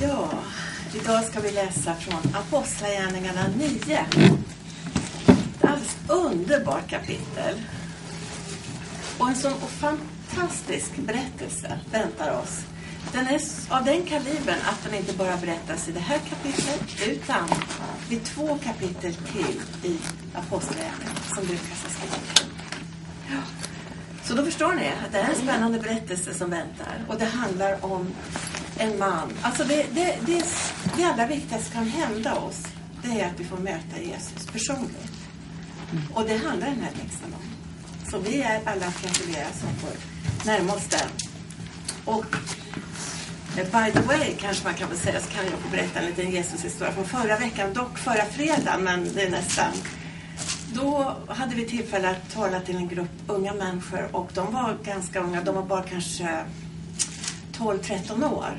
Ja, idag ska vi läsa från Apostlagärningarna 9. Ett alldeles underbart kapitel. Och en sån fantastisk berättelse väntar oss. Den är av den kalibern att den inte bara berättas i det här kapitlet, utan vid 2 kapitel till i Apostlagärningarna som Lukas har skrivit. Ja. Så då förstår ni att det är en spännande berättelse som väntar. Och det handlar om en man. Alltså det allra viktigaste som kan hända oss, det är att vi får möta Jesus personligt. Och det handlar den här texten om. Så vi är alla gratulerar som får närma oss den. Och by the way, kanske man kan väl säga, så kan jag få berätta en liten Jesus-historia från förra veckan. Dock förra fredagen, men det är nästan. Då hade vi tillfälle att tala till en grupp unga människor. Och de var ganska unga, de var bara kanske 12-13 år.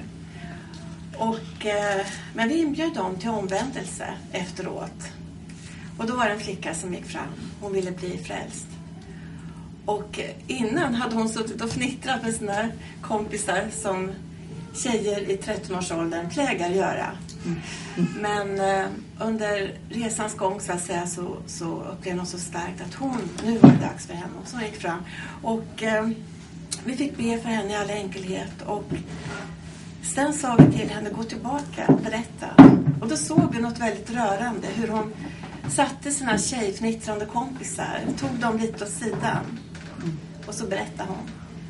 Men vi inbjöd dem till omvändelse efteråt. Och då var det en flicka som gick fram. Hon ville bli frälst. Och innan hade hon suttit och fnittrat med sina kompisar som tjejer i 13-årsåldern plägar göra. Men under resans gång så att säga så upplevde hon så starkt att nu var det dags för henne. Så hon gick fram. Och vi fick be för henne i all enkelhet. Och sen sa vi till henne, gå tillbaka och berätta. Och då såg vi något väldigt rörande. Hur hon satte sina tjejfnittrande kompisar. Tog dem lite åt sidan. Och så berättade hon.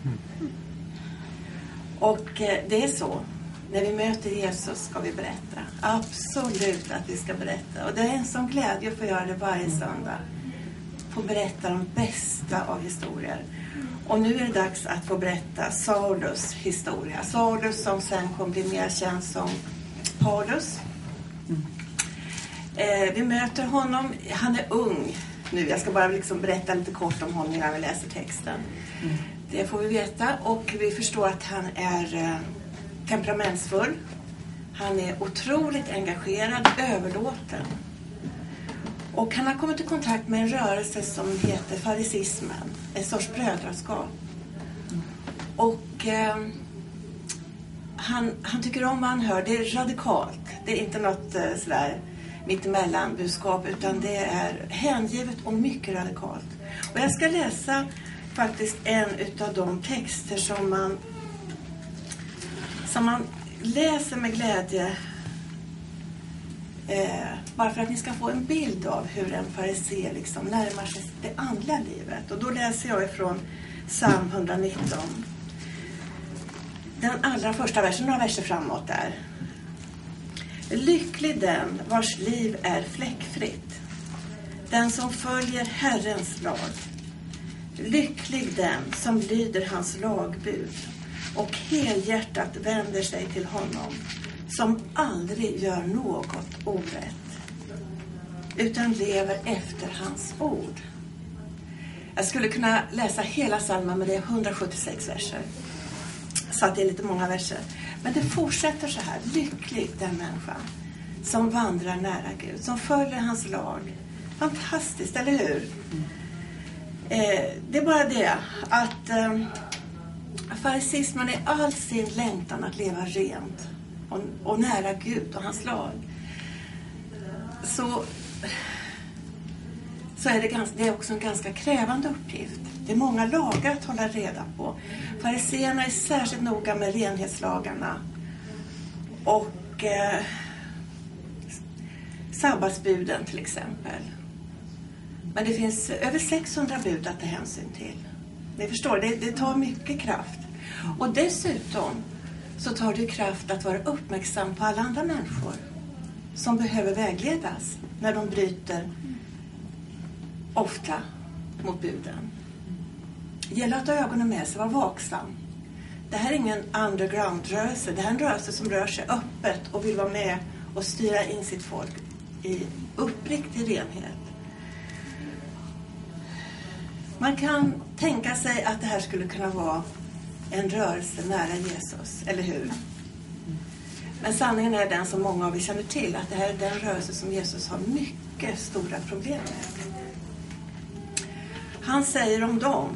Och det är så. När vi möter Jesus ska vi berätta. Absolut att vi ska berätta. Och det är en sån glädje att få göra det varje söndag. Få berätta de bästa av historier. Och nu är det dags att få berätta Saulus historia. Saulus som sen kommer bli mer känd som Paulus. Vi möter honom. Han är ung nu. Jag ska bara berätta lite kort om honom innan vi läser texten. Det får vi veta. Och vi förstår att han är temperamentsfull. Han är otroligt engagerad, överlåten. Och han har kommit i kontakt med en rörelse som heter farisismen. En sorts brödraskap. Och han tycker om vad han hör. Det är radikalt. Det är inte något sådär mittemellan budskap, utan det är hängivet och mycket radikalt. Och jag ska läsa faktiskt en utav de texter som man läser med glädje, bara för att ni ska få en bild av hur en farisé närmar sig det andliga livet. Och då läser jag ifrån Psalm 119. Den allra första versen, några verser framåt där. Lycklig den vars liv är fläckfritt, den som följer Herrens lag. Lycklig den som lyder hans lagbud och helhjärtat vänder sig till honom, som aldrig gör något orätt utan lever efter hans ord. Jag skulle kunna läsa hela psalmen, men det är 176 verser. Så att det är lite många verser. Men det fortsätter så här. Lycklig den människa som vandrar nära Gud, som följer hans lag. Fantastiskt, eller hur? Det är bara det att farisismen är all sin längtan att leva rent och nära Gud och hans lag. Så är det är också en ganska krävande uppgift. Det är många lagar att hålla reda på. Fariséerna är särskilt noga med renhetslagarna. Och sabbatsbuden till exempel. Men det finns över 600 bud att ta hänsyn till. Ni förstår, det tar mycket kraft. Och dessutom så tar det kraft att vara uppmärksam på alla andra människor som behöver vägledas när de bryter ofta mot buden. Det gäller att ha ögonen med sig, vara vaksam. Det här är ingen underground-rörelse. Det här är en rörelse som rör sig öppet och vill vara med och styra in sitt folk i uppriktig renhet. Man kan tänka sig att det här skulle kunna vara en rörelse nära Jesus, eller hur? Men sanningen är den som många av er känner till, att det här är den rörelse som Jesus har mycket stora problem med. Han säger om dem: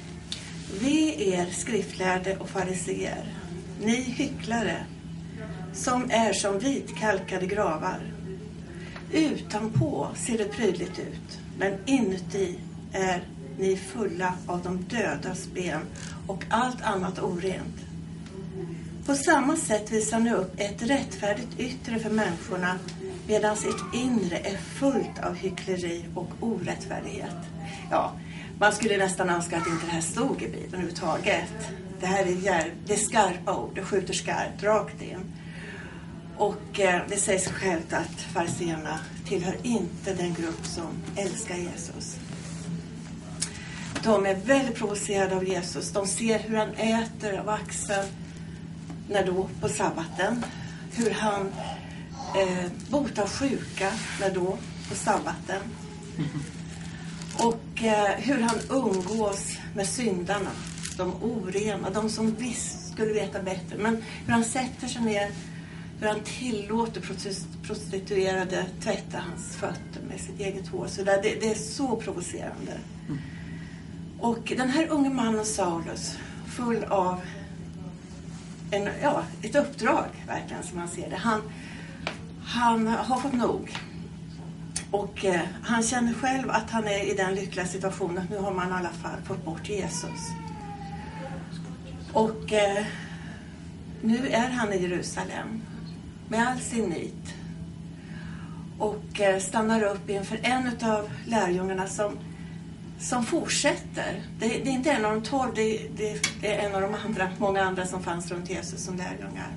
vi er skriftlärde och fariseer, ni hycklare, som är som vitkalkade gravar. Utanpå ser det prydligt ut, men inuti är ni fulla av de dödas ben och allt annat orent. På samma sätt visar ni upp ett rättfärdigt yttre för människorna, medan ert inre är fullt av hyckleri och orättfärdighet. Ja, man skulle nästan önska att inte det här stod i Bibeln överhuvudtaget. Det här det är skarpa ord, det skjuter skarpt rakt in. Och det sägs självt att fariséerna tillhör inte den grupp som älskar Jesus. De är väldigt provocerade av Jesus. De ser hur han äter av axeln när då på sabbaten. Hur han botar sjuka när då på sabbaten. Och hur han umgås med syndarna. De orena, de som visst skulle veta bättre. Men hur han sätter sig ner, hur han tillåter prostituerade tvätta hans fötter med sitt eget hår. Så det är så provocerande. Och den här unge mannen Saulus, full av ett uppdrag verkligen som man ser det. Han har fått nog. Och han känner själv att han är i den lyckliga situationen att nu har man i alla fall fått bort Jesus. Och nu är han i Jerusalem med all sin nit. Och stannar upp inför en av lärjungarna som fortsätter. Det är inte en av de 12, det är en av de andra, många andra som fanns runt Jesus som lärjungar.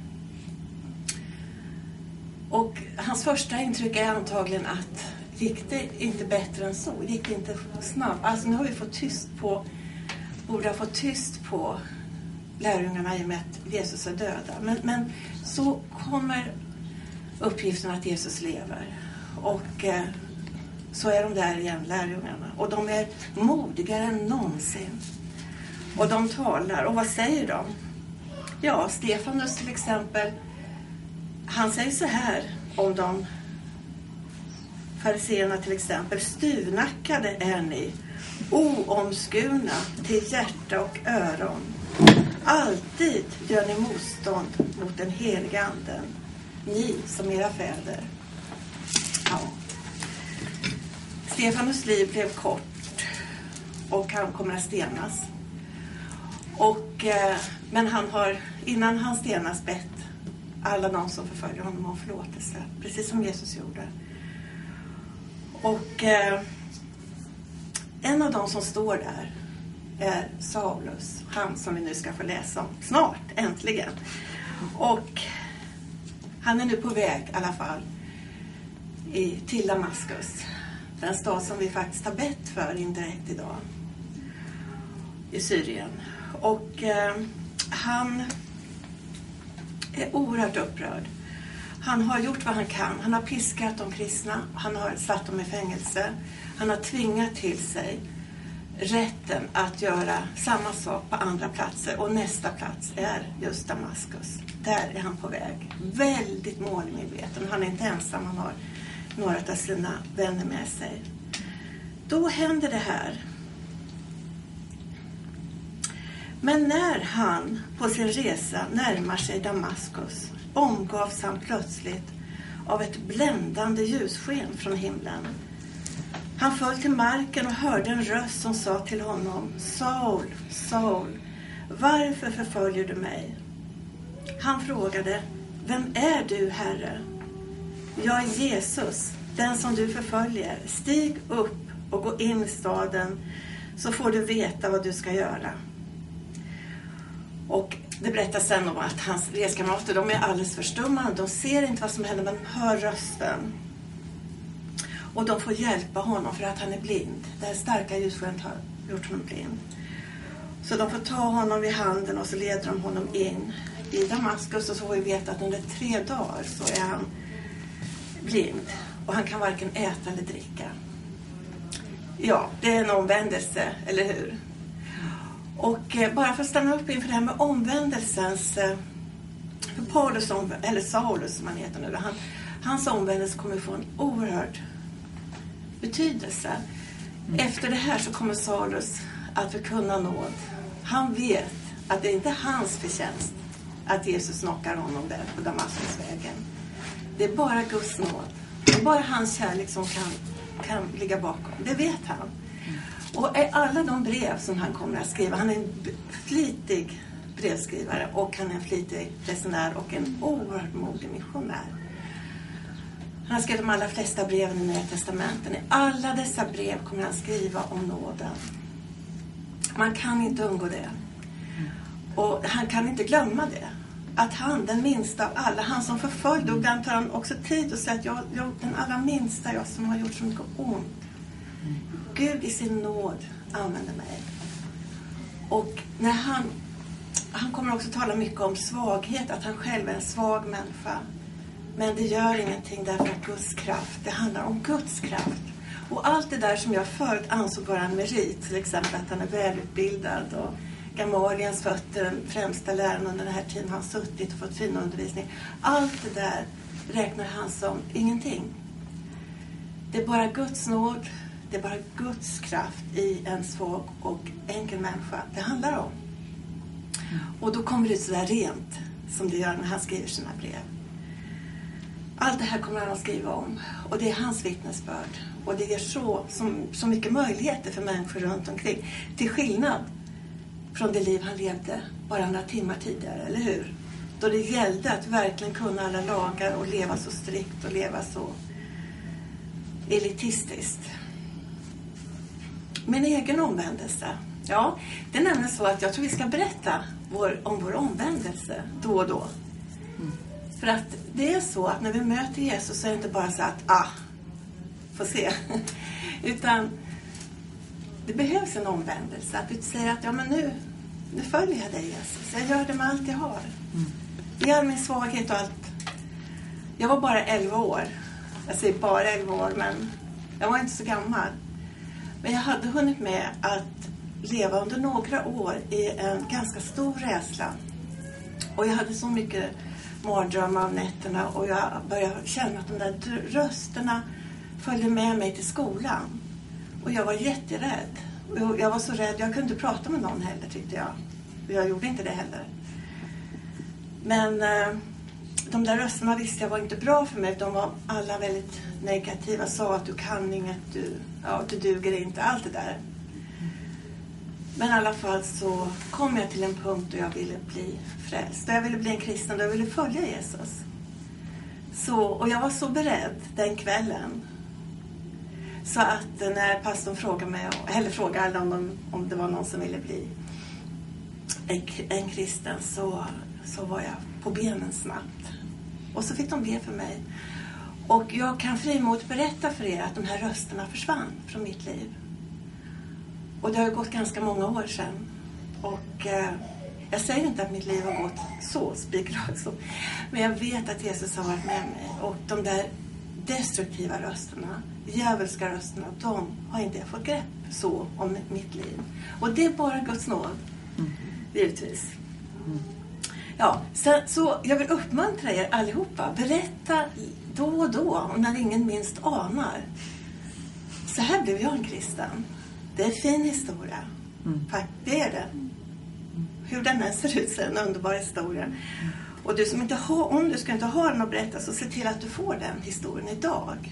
Och hans första intryck är antagligen att gick det inte bättre än så? Gick det inte snabbt? Alltså nu har vi borde ha fått tyst på lärjungarna i och med att Jesus är döda. Men så kommer uppgiften att Jesus lever. Och så är de där igen, lärjungarna. Och de är modigare än någonsin. Och de talar. Och vad säger de? Ja, Stefanus till exempel. Han säger så här om de fariséerna till exempel. Styvnackade är ni, oomskurna till hjärta och öron. Alltid gör ni motstånd mot den heliga anden. Ni som era fäder. Ja. Stefanus liv blev kort och han kommer att stenas. Men han har, innan han stenas, bett alla de som förföljer honom om förlåtelse. Precis som Jesus gjorde. Och en av de som står där är Saulus. Han som vi nu ska få läsa om snart, äntligen. Och han är nu på väg i alla fall till Damaskus. Den stad som vi faktiskt har bett för indirekt idag. I Syrien. Och han är oerhört upprörd. Han har gjort vad han kan. Han har piskat de kristna. Han har satt dem i fängelse. Han har tvingat till sig rätten att göra samma sak på andra platser. Och nästa plats är just Damaskus. Där är han på väg. Väldigt målmedveten. Han är inte ensam. Han har några av sina vänner med sig. Då händer det här. Men när han på sin resa närmar sig Damaskus omgavs han plötsligt av ett bländande ljussken från himlen. Han föll till marken och hörde en röst som sa till honom: Saul, Saul, varför förföljer du mig? Han frågade: Vem är du, Herre? Jag är Jesus, den som du förföljer. Stig upp och gå in i staden, så får du veta vad du ska göra. Och det berättas sen om att hans reskamrater, de är alldeles förstummade. De ser inte vad som händer, men hör rösten. Och de får hjälpa honom för att han är blind. Det här starka ljusskenet har gjort honom blind. Så de får ta honom vid handen och så leder de honom in i Damaskus. Och så får vi veta att under 3 dagar så är han blind. Och han kan varken äta eller dricka. Ja, det är en omvändelse, eller hur? Och bara för att stanna upp inför det här med omvändelsens, för Paulus, eller Saulus som han heter nu, hans omvändelse kommer få en oerhörd betydelse. Efter det här så kommer Saulus att förkunna nåd. Han vet att det inte är hans förtjänst att Jesus knockar honom där på Damaskusvägen. Det är bara Guds nåd. Det är bara hans kärlek som kan ligga bakom. Det vet han. Och alla de brev som han kommer att skriva, han är en flitig brevskrivare och han är en flitig resenär och en oerhört modig missionär. Han har skrivit de allra flesta breven i Nya Testamenten. I alla dessa brev kommer han skriva om nåden. Man kan inte undgå det. Och han kan inte glömma det. Att han, den minsta av alla, han som förföljde, och ibland tar han också tid och säger att jag den allra minsta, jag som har gjort så mycket ont. Gud i sin nåd använder mig. Och när han kommer också tala mycket om svaghet, att han själv är en svag människa. Men det gör ingenting därför att Guds kraft, det handlar om Guds kraft. Och allt det där som jag förut ansåg vara en merit, till exempel att han är välutbildad och Gamaliels fötter, den främsta läraren under den här tiden, har suttit och fått fin undervisning. Allt det där räknar han som ingenting. Det är bara Guds nåd, det är bara Guds kraft i en svag och enkel människa det handlar om. Och då kommer det ut så där rent som det gör när han skriver sina brev. Allt det här kommer han att skriva om. Och det är hans vittnesbörd. Och det ger så mycket möjligheter för människor runt omkring. Till skillnad från det liv han levde bara några timmar tidigare, eller hur? Då det gällde att verkligen kunna alla lagar och leva så strikt och leva så elitistiskt. Min egen omvändelse. Ja, det är nämligen så att jag tror vi ska berätta om vår omvändelse då och då. För att det är så att när vi möter Jesus så är det inte bara så att får se. Utan det behövs en omvändelse. Att du säger att men nu följer jag dig Jesus. Jag gör det med allt jag har. Jag gör min svaghet och allt. Jag var bara 11 år. Jag säger bara 11 år, men jag var inte så gammal. Men jag hade hunnit med att leva under några år i en ganska stor rädsla. Och jag hade så mycket mardrömmar av nätterna och jag började känna att de där rösterna följde med mig till skolan. Och jag var jätterädd. Och jag var så rädd, jag kunde inte prata med någon heller, tyckte jag. Och jag gjorde inte det heller. Men de där rösterna visste jag var inte bra för mig. De var alla väldigt negativa. Sa att du kan inget, du duger inte, allt det där. Men i alla fall så kom jag till en punkt då jag ville bli frälst. Och jag ville bli en kristen och jag ville följa Jesus. Och jag var så beredd den kvällen. Så att när pastorn frågade mig, eller frågade om det var någon som ville bli en kristen, så var jag på benen snabbt. Och så fick de be för mig. Och jag kan frimodigt berätta för er att de här rösterna försvann från mitt liv. Och det har gått ganska många år sedan. Och jag säger inte att mitt liv har gått så spikrakt så. Men jag vet att Jesus har varit med mig. Och de där destruktiva rösterna, djävulska rösterna, de har inte fått grepp så om mitt liv. Och det är bara Guds nåd. Givetvis. Ja, så jag vill uppmuntra er allihopa. Berätta då och då, när ingen minst anar. Så här blev jag en kristen. Det är en fin historia. Det är det. Hur den här ser ut så är en underbar historia. Och du som inte har, om du ska inte ha den att berätta, så se till att du får den historien idag.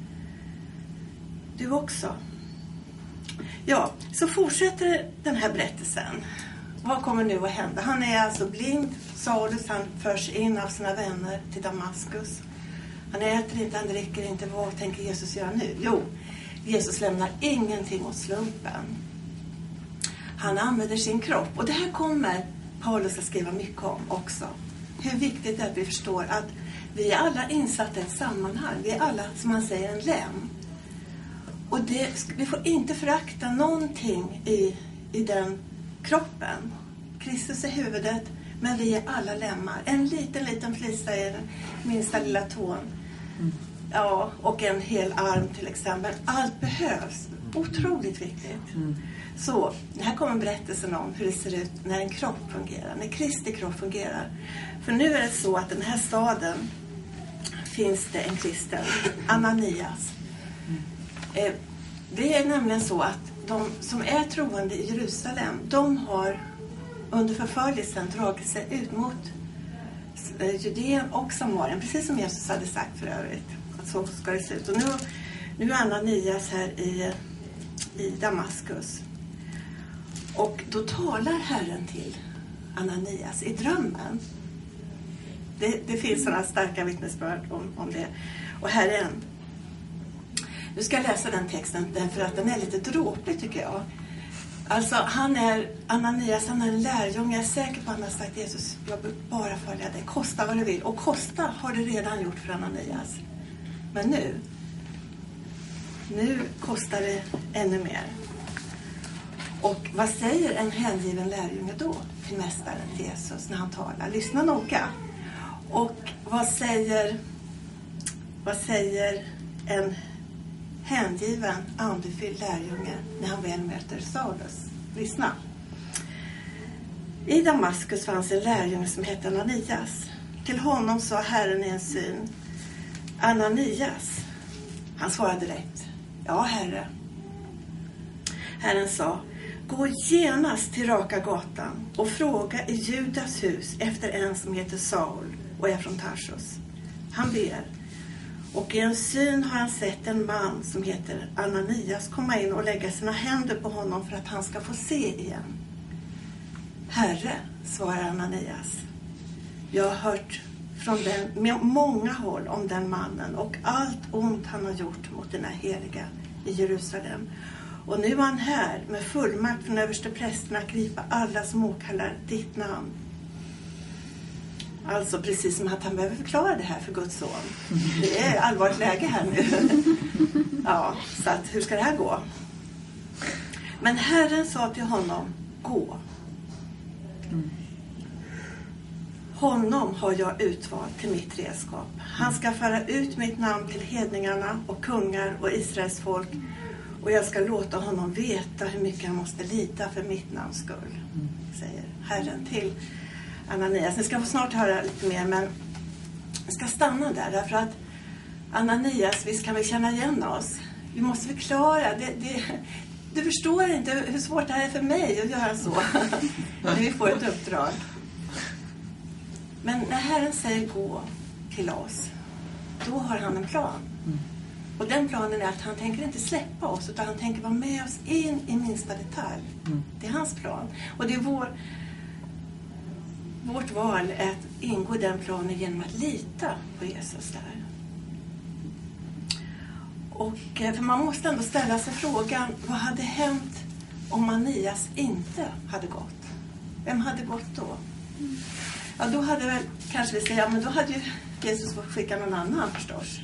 Du också. Ja, så fortsätter den här berättelsen. Vad kommer nu att hända? Han är alltså blind. Saulus, han förs in av sina vänner till Damaskus. Han äter inte, han dricker inte. Vad tänker Jesus göra nu? Jo, Jesus lämnar ingenting åt slumpen. Han använder sin kropp. Och det här kommer Paulus att skriva mycket om också. Hur viktigt det är att vi förstår att vi är alla insatta i ett sammanhang. Vi är alla, som man säger, en lem. Och vi får inte förakta någonting i den kroppen. Kristus är huvudet, men vi är alla lemmar. En liten flisa i den minsta lilla tån. Ja, och en hel arm till exempel. Allt behövs. Otroligt viktigt. Så, här kommer berättelsen om hur det ser ut när en kropp fungerar. När Kristi kropp fungerar. För nu är det så att den här staden finns det en kristen, Ananias. Det är nämligen så att de som är troende i Jerusalem, de har under förföljelsen dragit sig ut mot Judeen och Samarien, precis som Jesus hade sagt för övrigt. Att så ska det se ut. Och nu är Ananias här i Damaskus. Och då talar Herren till Ananias i drömmen. Det finns sådana starka vittnesbörd om det. Och här är en. Nu ska jag läsa den texten därför att den är lite dråplig tycker jag. Alltså Ananias han är en lärjunge. Jag är säker på att han har sagt Jesus, jag vill bara följa dig. Kosta vad du vill. Och kosta har det redan gjort för Ananias. Men nu kostar det ännu mer. Och vad säger en hängiven lärjunge då till mästaren, till Jesus, när han talar? Lyssna noga. Och vad säger en hängiven, andefylld lärjunge när han väl möter Saulus? Lyssna. I Damaskus fanns en lärjunge som hette Ananias. Till honom sa Herren i en syn: Ananias. Han svarade direkt: Ja, Herre. Herren sa: Gå genast till Raka gatan och fråga i Judas hus efter en som heter Saul och är från Tarsus. Han ber. Och i en syn har han sett en man som heter Ananias komma in och lägga sina händer på honom för att han ska få se igen. Herre, svarar Ananias, jag har hört från många håll om den mannen och allt ont han har gjort mot dina heliga i Jerusalem. Och nu är han här med fullmakt från översteprästerna att gripa alla som åkallar ditt namn. Alltså precis som att han behöver förklara det här för Guds son. Det är allvarligt läge här nu. Ja, så att hur ska det här gå? Men Herren sa till honom: gå. Honom har jag utvalt till mitt redskap. Han ska föra ut mitt namn till hedningarna och kungar och Israels folk. Och jag ska låta honom veta hur mycket han måste lida för mitt namns skull. Säger Herren till Ananias. Ni ska få snart höra lite mer, men jag ska stanna där. Därför att Ananias, visst kan vi känna igen oss. Vi måste förklara. Du förstår inte hur svårt det här är för mig att göra så. När vi får ett uppdrag. Men när Herren säger gå till oss, då har han en plan. Och den planen är att han tänker inte släppa oss, utan han tänker vara med oss in i minsta detalj. Det är hans plan. Och det är vårt val att ingå i den planen genom att lita på Jesus där. Och för man måste ändå ställa sig frågan, vad hade hänt om Ananias inte hade gått? Vem hade gått då? Ja, då hade väl, kanske vi säger, ja, men då hade ju Jesus fått skicka någon annan förstås.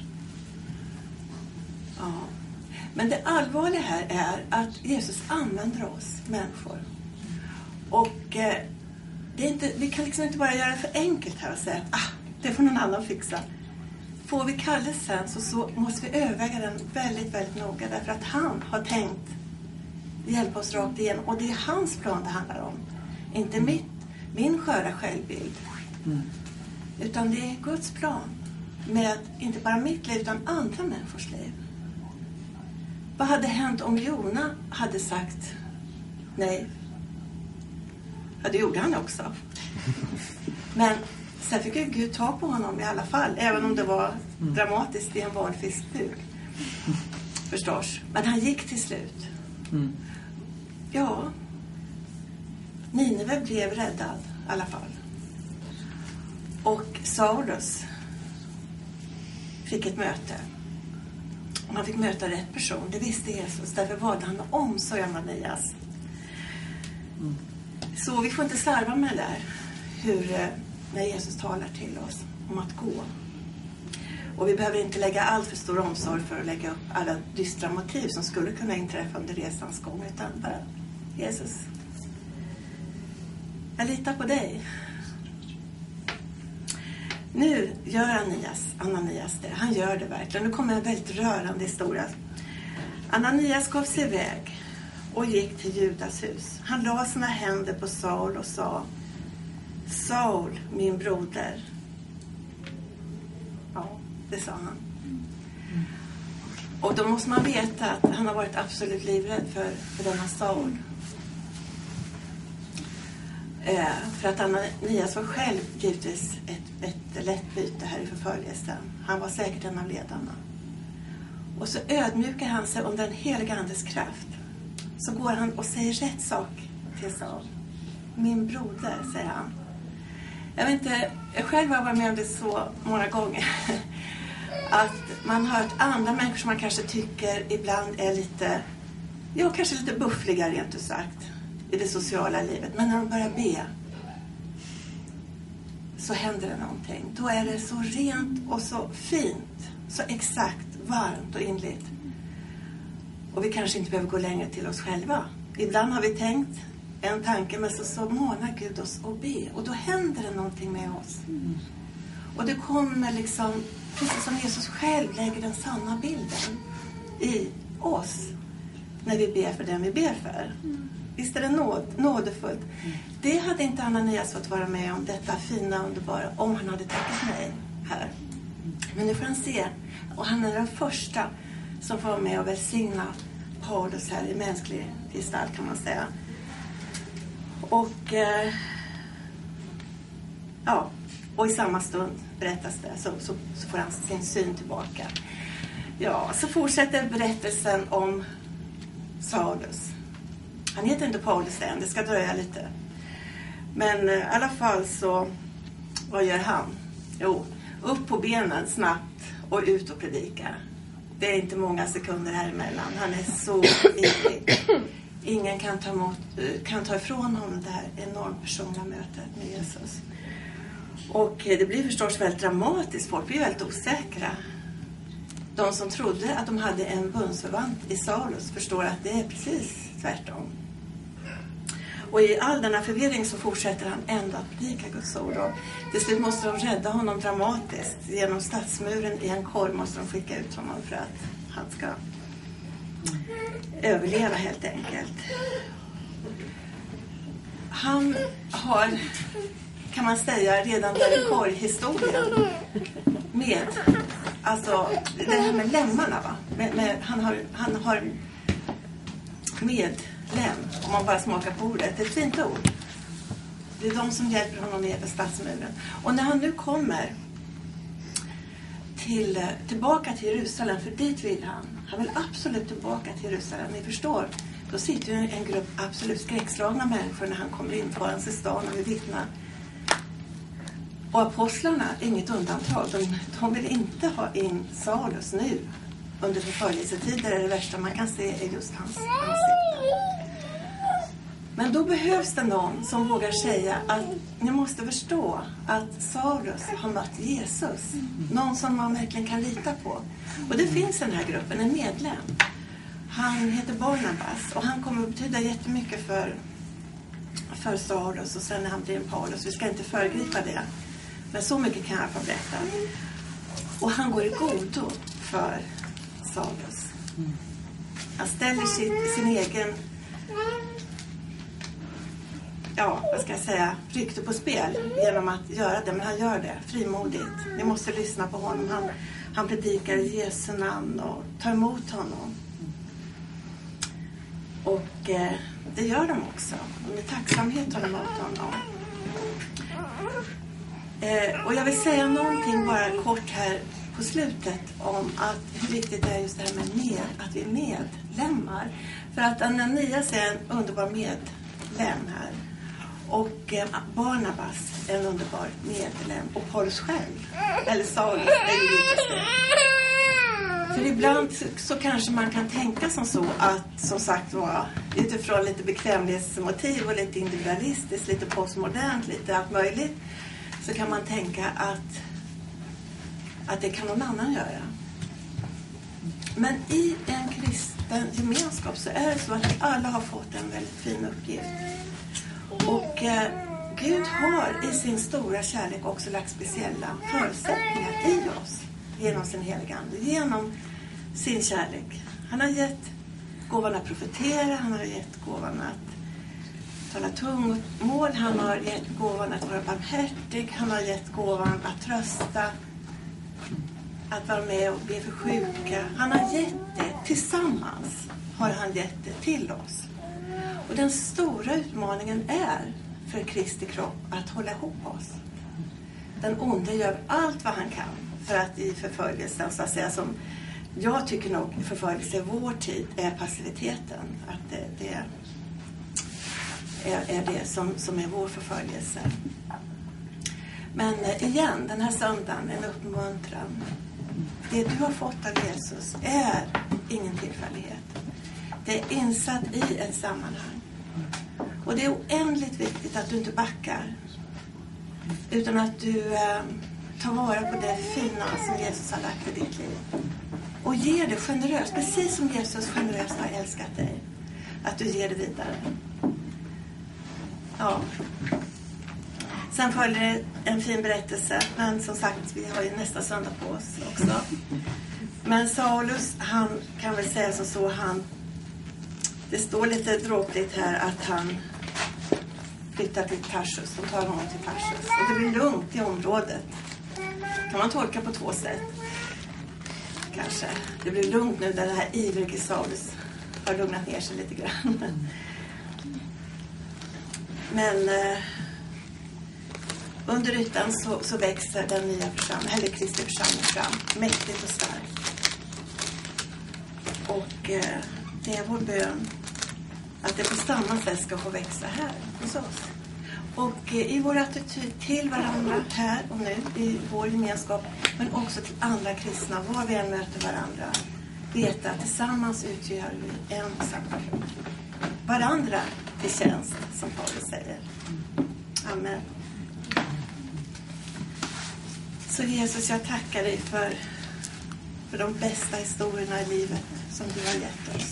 Ja. Men det allvarliga här är att Jesus använder oss människor. Och vi kan liksom inte bara göra det för enkelt här och säga att det får någon annan fixa. Får vi kallelsen så måste vi överväga den väldigt, väldigt noga. Därför att han har tänkt hjälpa oss rakt igenom. Och det är hans plan det handlar om. Inte min sköra självbild. Utan det är Guds plan. Med inte bara mitt liv utan andra människors liv. Vad hade hänt om Jona hade sagt nej? Ja, det gjorde han också. Men sen fick ju Gud ta på honom i alla fall. Även om det var dramatiskt i en valfiskbuk. Förstås. Men han gick till slut. Ja. Nineve blev räddad i alla fall. Och Saulus fick ett möte. Och man fick möta rätt person. Det visste Jesus. Därför valde han omsorg om Ananias. Så vi får inte slarva med det där. När Jesus talar till oss om att gå. Och vi behöver inte lägga allt för stor omsorg för att lägga upp alla dystra motiv som skulle kunna inträffa under resans gång. Utan bara, Jesus, jag litar på dig. Nu gör Ananias det. Han gör det verkligen. Nu kommer en väldigt rörande historia. Ananias gav sig iväg och gick till Judas hus. Han la sina händer på Saul och sa: Saul, min broder. Ja, det sa han. Och då måste man veta att han har varit absolut livrädd för denna Saul. För att Ananias var själv givetvis ett lätt byte här i förföljelsen. Han var säkert en av ledarna. Och så ödmjukar han sig under en helig andes kraft. Så går han och säger rätt sak till Saul. Min broder, säger han. Jag vet inte, jag själv har varit med om det så många gånger. Att man har hört andra människor som man kanske tycker ibland är lite, kanske lite buffliga rent ut sagt i det sociala livet. Men när de börjar be så händer det någonting. Då är det så rent och så fint, så exakt, varmt och inligt. Och vi kanske inte behöver gå längre till oss själva. Ibland har vi tänkt en tanke, men så manar Gud oss att be. Och då händer det någonting med oss. Och det kommer liksom, precis som Jesus själv lägger den sanna bilden i oss när vi ber för den vi ber för. Visst är det nådefullt. Det hade inte Ananias fått vara med om, detta fina underbara, om han hade tackat nej här. Men nu får han se, och han är den första som får vara med och välsigna Paulus här i mänsklig gestalt, kan man säga. Och och i samma stund berättas det, så får han sin syn tillbaka. Ja, så fortsätter berättelsen om Saulus. Han heter inte Paulus än, det ska dröja lite. Men i alla fall så, vad gör han? Jo, upp på benen snabbt och ut och predika. Det är inte många sekunder här emellan. Han är så ivrig. Ingen kan ta ifrån honom det här enormt personliga mötet med Jesus. Och det blir förstås väldigt dramatiskt. Folk blir väldigt osäkra. De som trodde att de hade en bundsförvant i Saulus förstår att det är precis tvärtom. Och i all denna förvirring så fortsätter han ändå att predika Guds ord. Och till slut måste de rädda honom dramatiskt. Genom stadsmuren i en korg måste de skicka ut honom för att han ska överleva helt enkelt. Han har, kan man säga, redan där i korghistorien med, alltså det här med lemmarna, va? Han har medlem, om man bara smakar på ordet, ett fint ord. Det är de som hjälper honom ner för stadsmuren. Och när han nu kommer tillbaka till Jerusalem, för dit vill han vill absolut tillbaka till Jerusalem, ni förstår. Då sitter ju en grupp absolut skräckslagna människor när han kommer in på hans stan och vill vittna. Och apostlarna är inget undantag. De vill inte ha in Saulus nu. Under förföljelsetider är det värsta man kan se är just hans ansikte. Men då behövs det någon som vågar säga att ni måste förstå att Saulus har mött Jesus. Någon som man verkligen kan lita på. Och det finns i den här gruppen en medlem. Han heter Barnabas och han kommer att betyda jättemycket för Saulus och sen när han blir en Paulus. Vi ska inte föregripa det. Men så mycket kan jag få berätta. Och han går i godo för Saulus. Han ställer sin egen, vad ska jag säga, rykte på spel genom att göra det. Men han gör det frimodigt. Ni måste lyssna på honom. Han predikar i Jesu namn och tar emot honom. Och det gör de också. Och med tacksamhet tar de emot honom. Och jag vill säga någonting bara kort här på slutet om att hur viktigt det är just det här med att vi är medlemmar. För att Ananias är en underbar medlem här. Och Barnabas är en underbar medlem. Och Paulus själv, eller Saulus, är ju givetvis det. För ibland så kanske man kan tänka så att, som sagt var, utifrån lite bekvämlighetsmotiv och lite individualistiskt, lite postmodernt, lite allt möjligt, så kan man tänka att det kan någon annan göra. Men i en kristen gemenskap så är det så att vi alla har fått en väldigt fin uppgift. Och Gud har i sin stora kärlek också lagt speciella förutsättningar i oss genom sin heliga ande, genom sin kärlek. Han har gett gåvan att profetera, han har gett gåvan att tala tungomål, han har gett gåvan att vara barmhärtig, han har gett gåvan att trösta, att vara med och be för sjuka. Han har gett det tillsammans, har han gett det till oss. Och den stora utmaningen är för Kristi kropp att hålla ihop oss. Den onde gör allt vad han kan för att i förföljelsen, så att säga, som jag tycker nog förföljelse i vår tid är passiviteten. Att det är det som är vår förföljelse. Men igen, den här söndagen, en uppmuntran. Det du har fått av Jesus är ingen tillfällighet. Det är insatt i ett sammanhang. Och det är oändligt viktigt att du inte backar. Utan att du tar vara på det fina som Jesus har lagt i ditt liv. Och ger det generöst, precis som Jesus generöst har älskat dig. Att du ger det vidare. Ja. Sen följer en fin berättelse. Men som sagt, vi har ju nästa söndag på oss också. Men Saulus, han kan väl säga så, det står lite dråpligt här att han flyttar till Tarsus. De tar honom till Tarsus. Och det blir lugnt i området. Kan man tolka på två sätt. Kanske. Det blir lugnt nu när det här ivrige Saulus har lugnat ner sig lite grann. Men under ytan så växer den nya församlingen, eller Kristi församling fram. Mäktigt och starkt. Och det är vår bön att det på samma sätt ska få växa här hos oss. Och i vår attityd till varandra här och nu, i vår gemenskap, men också till andra kristna, var vi än möter varandra, veta att tillsammans utgör vi en samma kropp. Varandra till tjänst, som Paulus säger. Amen. Så Jesus, jag tackar dig för de bästa historierna i livet som du har gett oss.